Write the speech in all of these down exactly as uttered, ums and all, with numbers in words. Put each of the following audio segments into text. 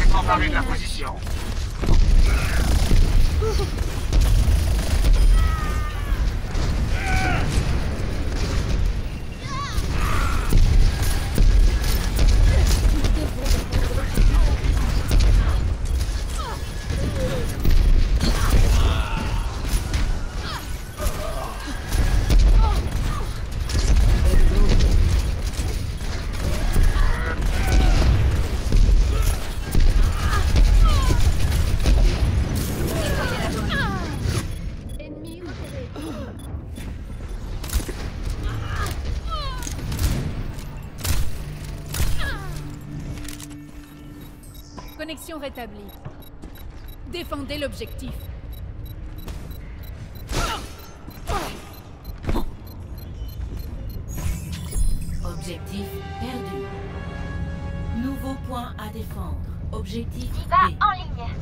Emparez de la position. Connexion rétablie. Défendez l'objectif. Objectif perdu. Nouveau point à défendre. Objectif Diva B. en ligne.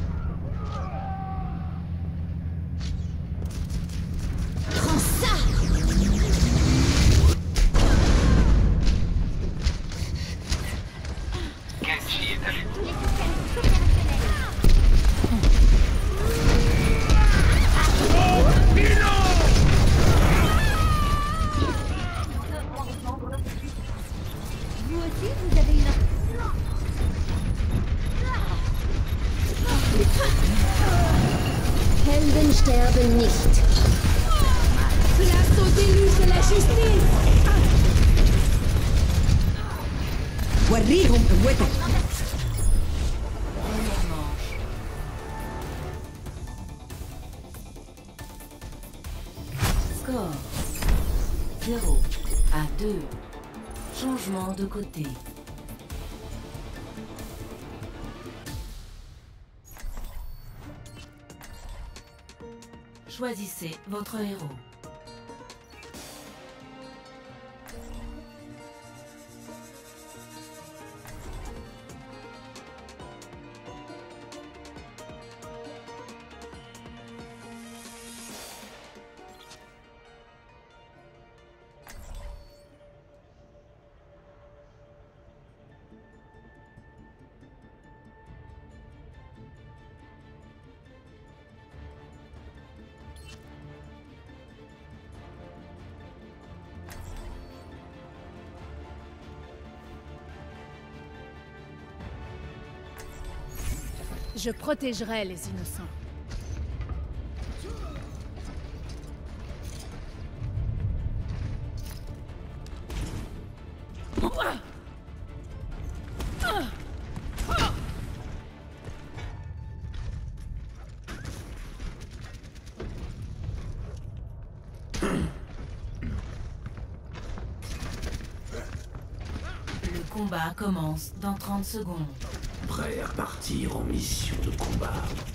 Prends ça! Genji est à lui. Vous aussi, vous avez une... Helden sterben nicht. Place au déluge de la justice! وريهم قوتك. Première manche. Score zéro à deux. Changement de côté. Choisissez votre héros. Je protégerai les innocents. Le combat commence dans trente secondes. Prêt à partir en mission de combat.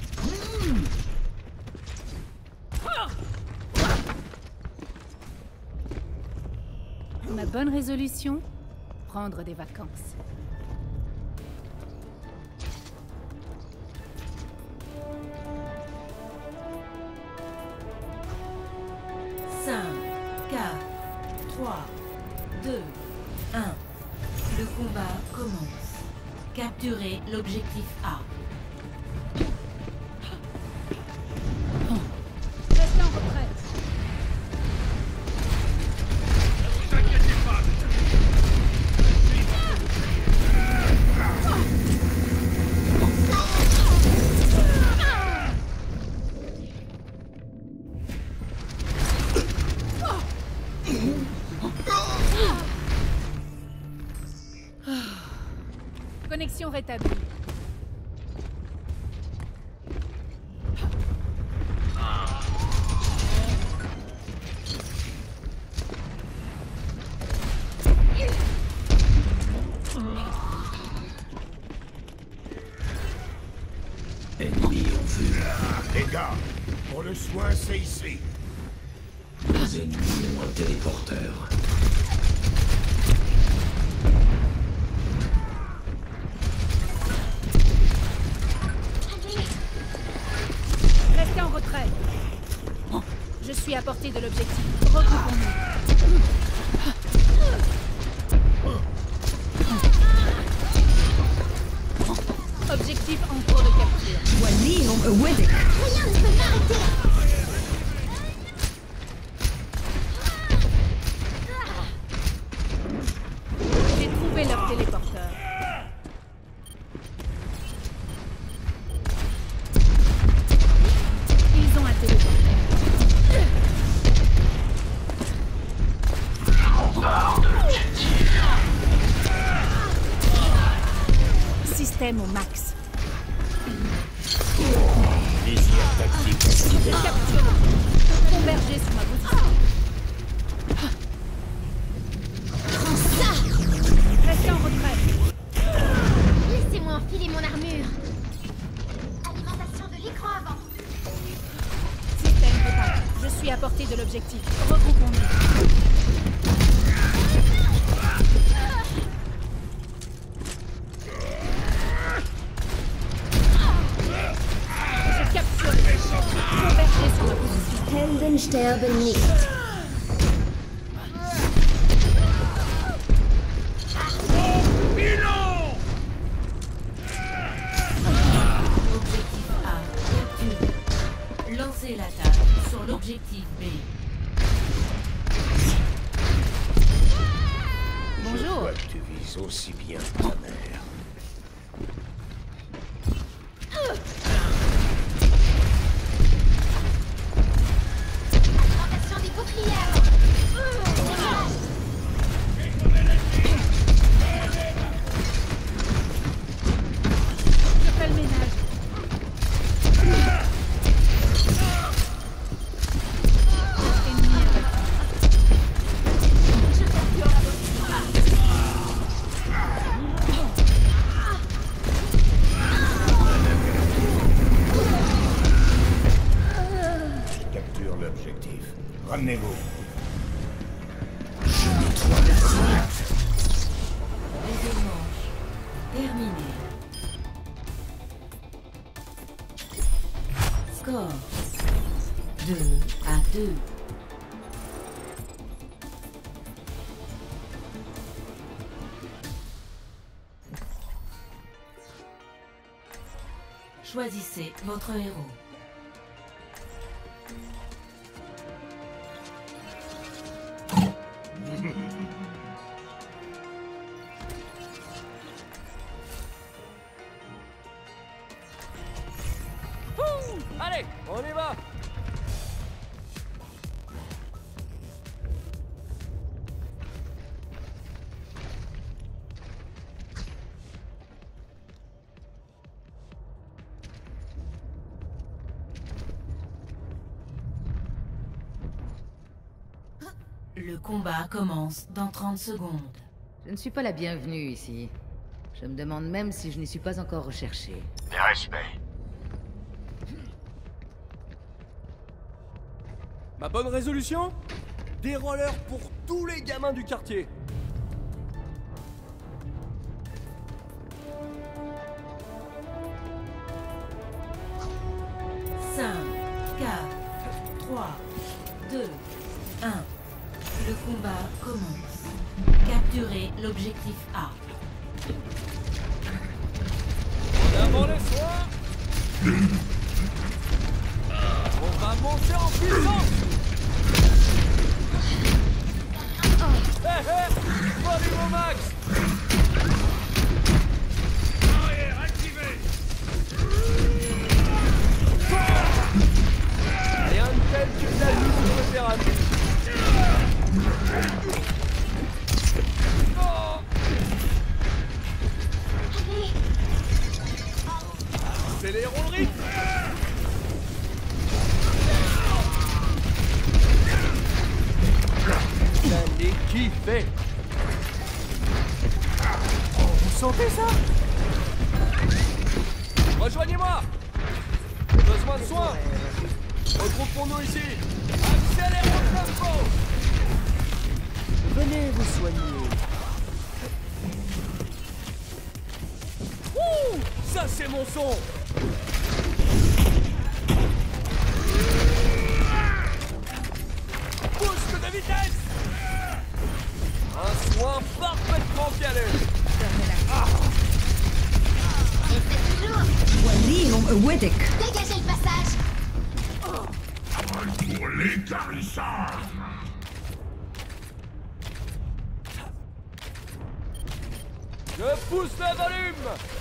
Ma bonne résolution? Prendre des vacances. cinq, quatre, trois, deux, un. Le combat commence. Capturez l'objectif A. Restez en retraite. Ne vous inquiétez pas. Connexion rétablie. Ennemis en vue. Les gars, pour le soin, c'est ici. Les ennemis ont un téléporteur. Restez en retraite. Je suis à portée de l'objectif. Regroupons-nous. Objectif Objectif en cours de capture. Rien ne peut m'arrêter. J'ai trouvé leur téléporteur. Ils ont un téléporteur. Système au max. Désir tactique activé. Capture. Converger sur ma position. Prends ça. Restez en retrait. Laissez-moi enfiler mon armure. Alimentation de l'écran avant. Système réparé. Je suis à portée de l'objectif. Regroupons-nous. Je capture les converger sur ma position. Helden sterben nicht. Objectif A capturé. Lancez l'attaque sur l'objectif B. Bonjour. Je vois que tu vises aussi bien ta mère. Alimentation des boucliers avant. Je fais le ménage. Ennemi abattu. Je capture la position. Je capture l'objectif. Ramenez-vous. Je nettoie les zones. Deuxième manche. Terminé. Score deux à deux. Choisissez votre héros. Allez, on y va. Le combat commence dans trente secondes. Je ne suis pas la bienvenue ici. Je me demande même si je n'y suis pas encore recherchée. Des respects. Ma bonne résolution? Des rollers pour tous les gamins du quartier. cinq, quatre, trois, deux, un. Le combat commence. Capturez l'objectif A. Avant les soins. On va monter en puissance. Hé hé, volume au max. Arrière activé. Rien de tel que la lutte sur le terrain. Oh. Accélérons le rythme. Allez, kiffez. Oh, vous sentez ça? Rejoignez-moi. Besoin de soins. Regroupons-nous ici. Accélérons le tempo. Venez vous soigner. Ouh, ça c'est mon son. Boost de vitesse. Un soin parfaitement calé. Et c'est toujours. Mécarissage. Je pousse le volume.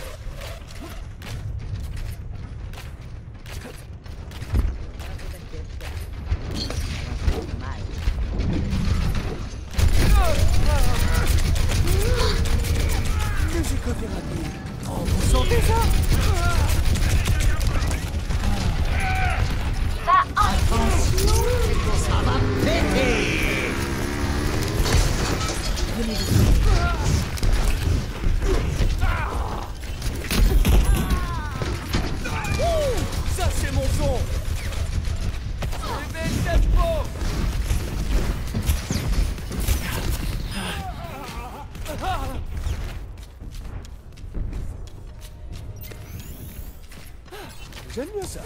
Musicothérapie. Oh, vous sentez ça? Ça va péter. Ça c'est mon son. Réveille le tempo. J'aime bien ça.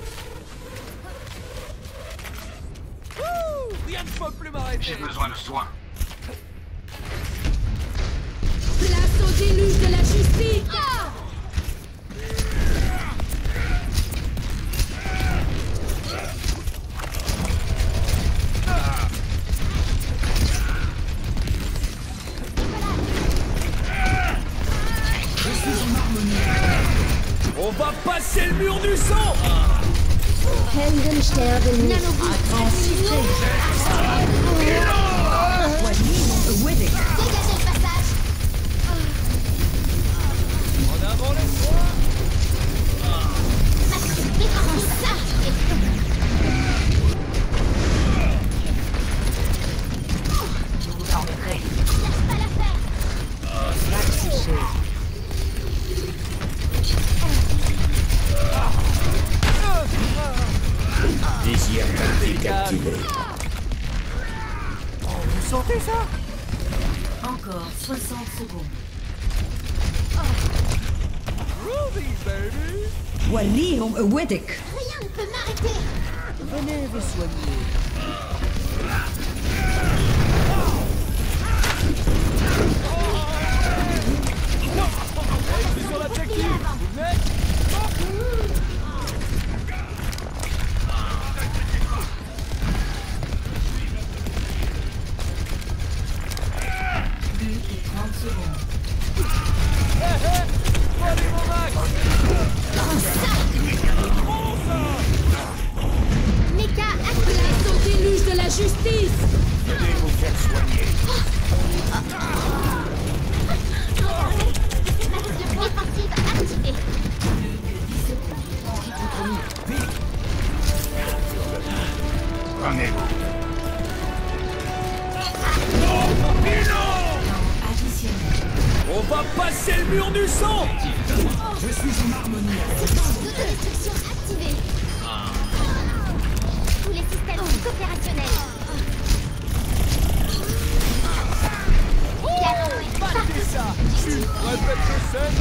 Ouh, rien ne peut plus m'arrêter. J'ai besoin de soins. Place au déluge de la justice. On va passer le mur du sang. Helden sterben nicht. En avant les soins. Désir tactique activé. Oh, vous sentez ça? Encore soixante secondes. Ruby, baby. وليهم قوتك. Rien ne peut m'arrêter. Venez vous soigner. Je suis sur l'objectif. Vous venez? Plus que trente secondes. Hé hé, prenez mon max. Mecha, place au déluge de la justice. Venez vous faire soigner. Défensive activée. Rendez-vous. Additionnel. On va passer le mur du sang. Autodestruction activée. Tous les systèmes sont opérationnels. Garant est Battez ça. Tu répètes le scène.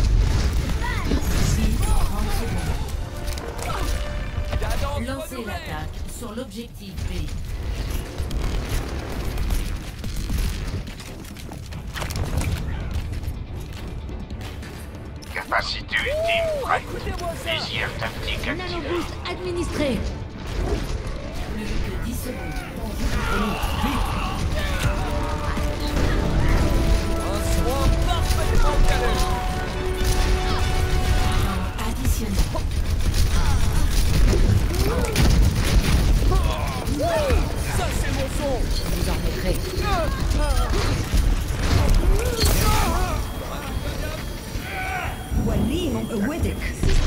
Cadence Lancez renouvelée. l'attaque sur l'objectif B. Capacité ultime prête. Écoutez-moi ça. Désir tactique activé. Nanoboost administré. Plus que dix secondes. Un soin parfaitement calé. Additionnel. Ça c'est mon son. Vous en remettrez. وليهم قوتك.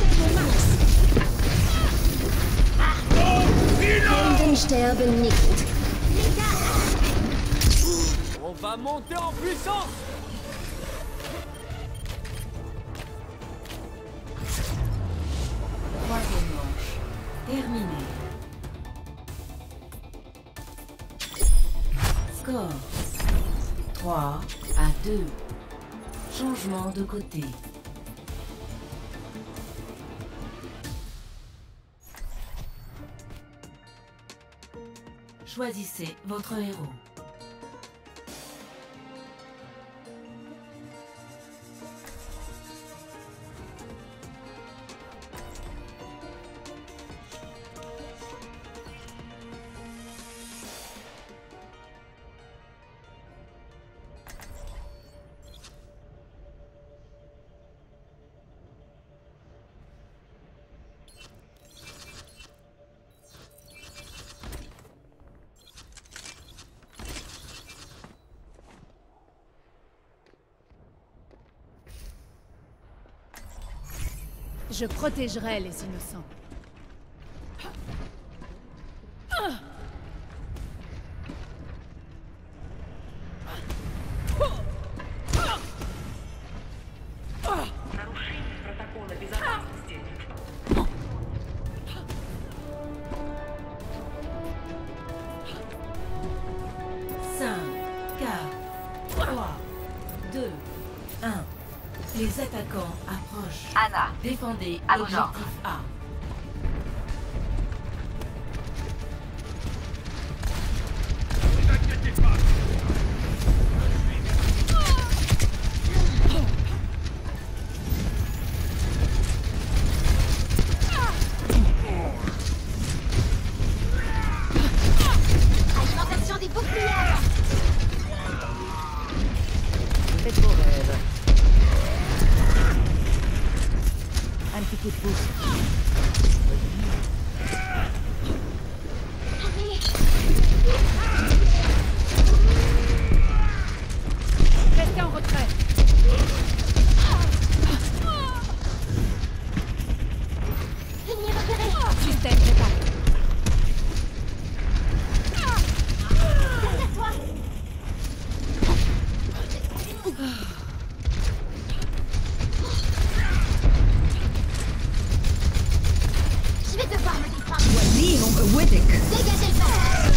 Helden sterben nicht. On va monter en puissance. Troisième manche. Terminé. Score trois à deux. Changement de côté. Choisissez votre héros. Je protégerai les innocents. Les attaquants approchent. Anna, défendez à vos l'objectif ordres. A. Ne vous inquiétez pas. Alimentation des boucliers. Faites vos rêves. Un petit coup de pouce. Restez en retrait. Ennemi repéré. Système préparé. Derrière toi. Je vais devoir me défendre. Dégagez le passage.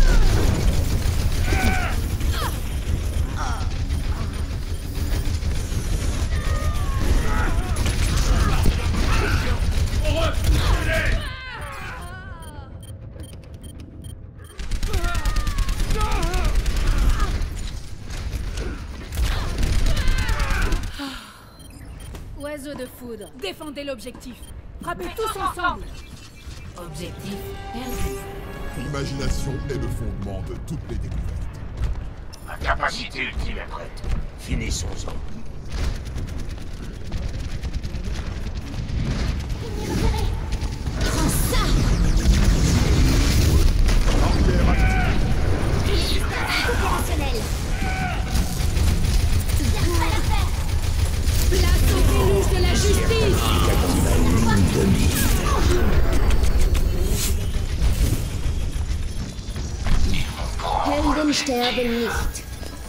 Oiseau de foudre, défendez l'objectif. Frappez tous ensemble. Objectif perdu. L'imagination est le fondement de toutes les découvertes. Ma capacité ultime est prête. Finissons-en. Ennemi repéré. Prends ça. Barrière active. Opérationnel. Garde pas l'affaire. Place au déluge de la justice. Helden sterben nicht.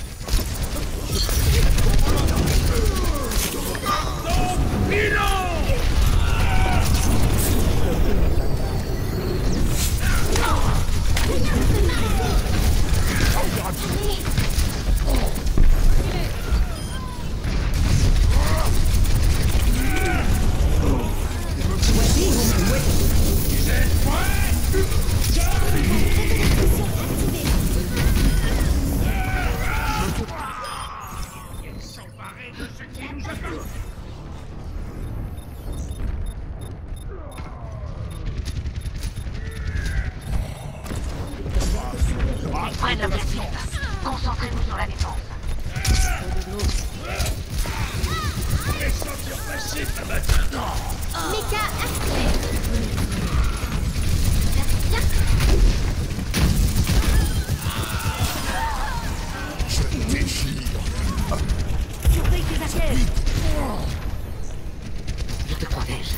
près de l'objectif. Concentrez-vous sur la défense. Méca activé. Je déchire. Surveille tes affaires. Je te protège.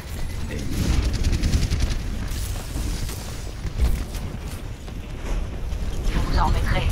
Je vous en remettrai.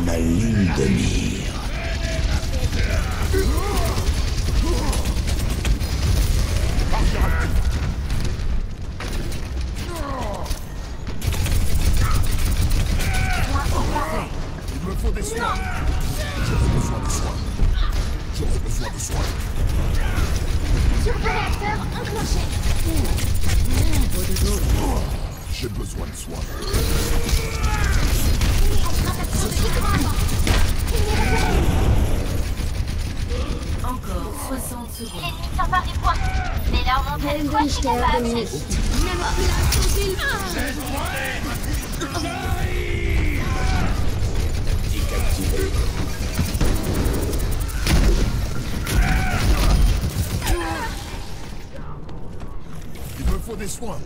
ma ligne de mire. Il me faut des soins. J'aurais besoin de soins. J'aurais besoin de soins. Turboréacteur enclenché. J'ai besoin de soins. Augmentation de équipement. Encore soixante secondes. L'ennemi s'empare du point. Mais leur montrer quoi qu'il Heldenstern capable. nicht. Il me faut des soins.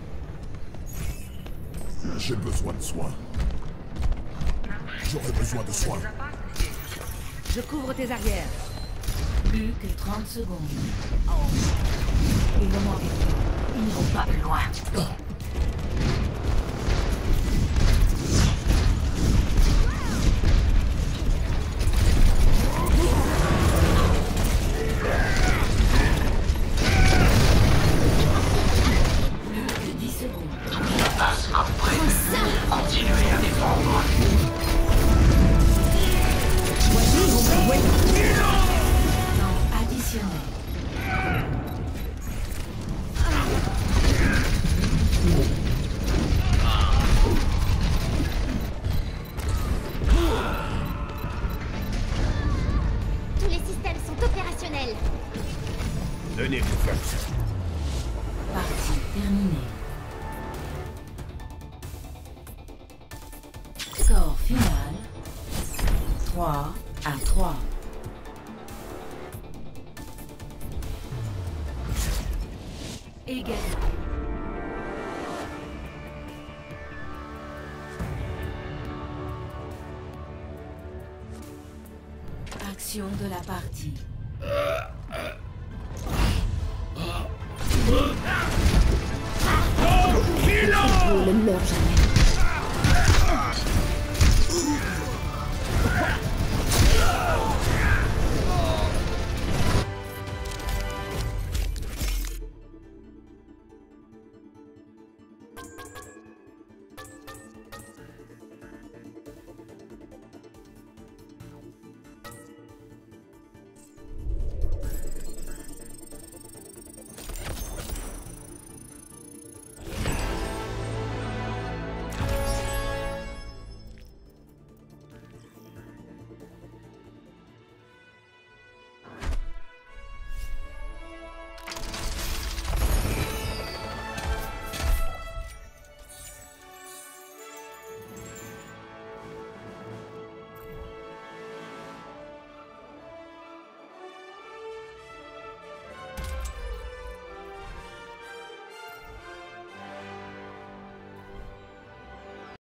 J'ai besoin de soins. J'aurais besoin de soins. Je couvre tes arrières. Plus que trente secondes. Ils vont m'en vite. Ils n'iront pas plus loin. Plus que dix secondes. Tout passe comme prévu. Continuez à défendre. Temps additionnel. Tous les systèmes sont opérationnels. Donnez-vous force. Partie terminée. Score final. trois à trois. Égalité. Action de la partie. Vous ne meurt jamais.